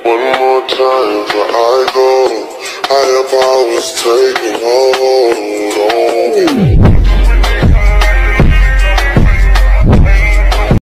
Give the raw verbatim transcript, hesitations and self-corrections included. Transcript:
One more time before I go. Higher powers taking